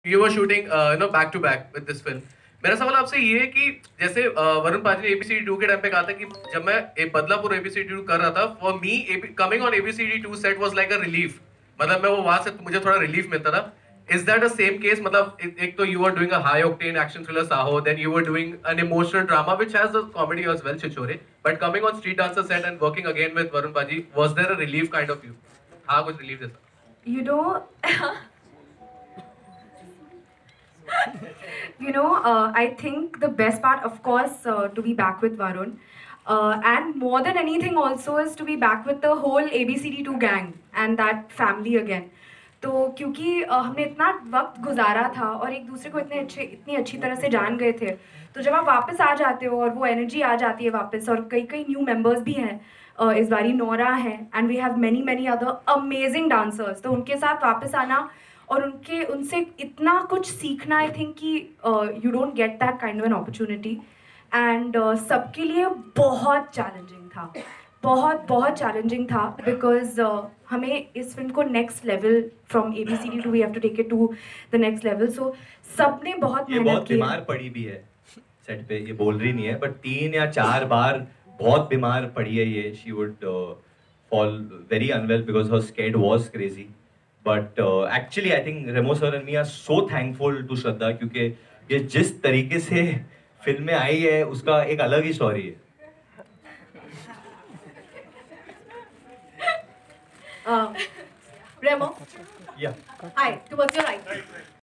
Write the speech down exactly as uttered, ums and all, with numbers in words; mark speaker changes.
Speaker 1: You were shooting, uh, you know, back to back with this film. मेरा सवाल आपसे ये है कि जैसे uh, वरुण पाजी ने A B C D two के टाइम पे कहा था कि जब मैं एक Badlapur A B C D two कर रहा था, for me coming on A B C D two set was like a relief. मतलब मैं वो वहाँ से मुझे थोड़ा relief मिलता था. Is that the same case? मतलब एक, एक तो you were doing a high octane action thriller Saho, then you were doing an emotional drama which has a comedy as well, Chichore. But coming on Street Dancer set and working again with Varun Paji, was there a relief kind of you? हाँ कुछ relief जैसा.
Speaker 2: You know, you know, uh, I think the best part, of course, uh, to be back with Varun. Uh, and more than anything also is to be back with the whole A B C D two gang and that family again. तो क्योंकि uh, हमने इतना वक्त गुजारा था और एक दूसरे को इतने अच्छे इतनी अच्छी तरह से जान गए थे, तो जब आप वापस आ जाते हो और वो एनर्जी आ जाती है वापस, और कई कई न्यू मेंबर्स भी हैं, uh, इस बारी नोरा है and we have many many other amazing dancers, तो उनके साथ वापस आना और उनके उनसे इतना कुछ सीखना, आई थिंक कि you don't get that kind of an opportunity. And सबके लिए बहुत चैलेंजिंग था, बहुत बहुत चैलेंजिंग था, बिकॉज uh, हमें इस फिल्म को next level from A B C D two we have to take it to the next level. So सब ने बहुत
Speaker 3: ये
Speaker 2: मेहनत
Speaker 3: बहुत
Speaker 2: की.
Speaker 3: बीमार पड़ी भी है सेट पे, ये बोल रही नहीं है, बट तीन या चार बार बहुत बीमार पड़ी है ये. She would fall very unwell because her scared was crazy. But actually I think Remo sir and me are so thankful to Shraddha, क्योंकि ये जिस तरीके से फिल्म में आई है उसका एक अलग ही स्टोरी है.
Speaker 4: Uh, Remo,
Speaker 3: Yeah.
Speaker 4: hi, towards your right.